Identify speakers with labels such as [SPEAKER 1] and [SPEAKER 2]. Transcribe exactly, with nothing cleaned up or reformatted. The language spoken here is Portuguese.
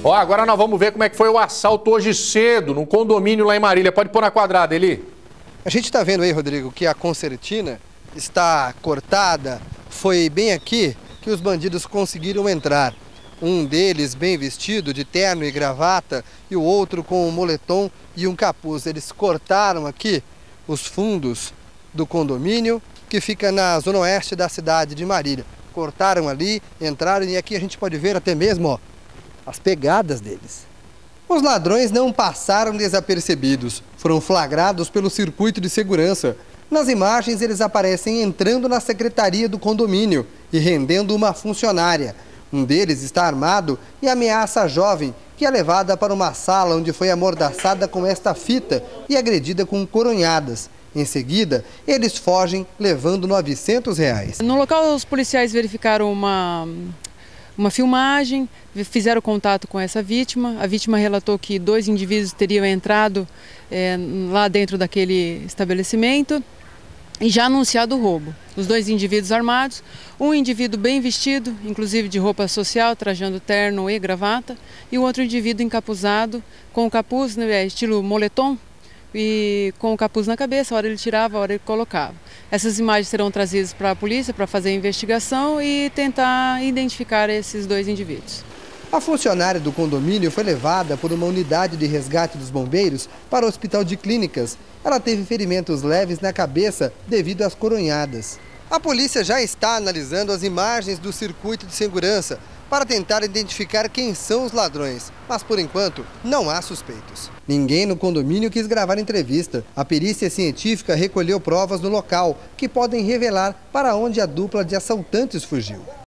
[SPEAKER 1] Ó, agora nós vamos ver como é que foi o assalto hoje cedo, num condomínio lá em Marília. Pode pôr na quadrada, Eli.
[SPEAKER 2] A gente está vendo aí, Rodrigo, que a concertina está cortada. Foi bem aqui que os bandidos conseguiram entrar. Um deles bem vestido, de terno e gravata, e o outro com um moletom e um capuz. Eles cortaram aqui os fundos do condomínio, que fica na zona oeste da cidade de Marília. Cortaram ali, entraram e aqui a gente pode ver até mesmo, ó, as pegadas deles. Os ladrões não passaram desapercebidos, foram flagrados pelo circuito de segurança. Nas imagens eles aparecem entrando na secretaria do condomínio e rendendo uma funcionária. Um deles está armado e ameaça a jovem, que é levada para uma sala onde foi amordaçada com esta fita e agredida com coronhadas. Em seguida, eles fogem levando novecentos reais.
[SPEAKER 3] No local, os policiais verificaram uma, uma filmagem, fizeram contato com essa vítima. A vítima relatou que dois indivíduos teriam entrado é, lá dentro daquele estabelecimento e já anunciado o roubo. Os dois indivíduos armados, um indivíduo bem vestido, inclusive de roupa social, trajando terno e gravata, e o outro indivíduo encapuzado, com o capuz, né, estilo moletom, e com o capuz na cabeça, a hora ele tirava, a hora ele colocava. Essas imagens serão trazidas para a polícia para fazer a investigação e tentar identificar esses dois indivíduos.
[SPEAKER 2] A funcionária do condomínio foi levada por uma unidade de resgate dos bombeiros para o hospital de clínicas. Ela teve ferimentos leves na cabeça devido às coronhadas. A polícia já está analisando as imagens do circuito de segurança para tentar identificar quem são os ladrões, mas por enquanto não há suspeitos. Ninguém no condomínio quis gravar entrevista. A perícia científica recolheu provas no local que podem revelar para onde a dupla de assaltantes fugiu.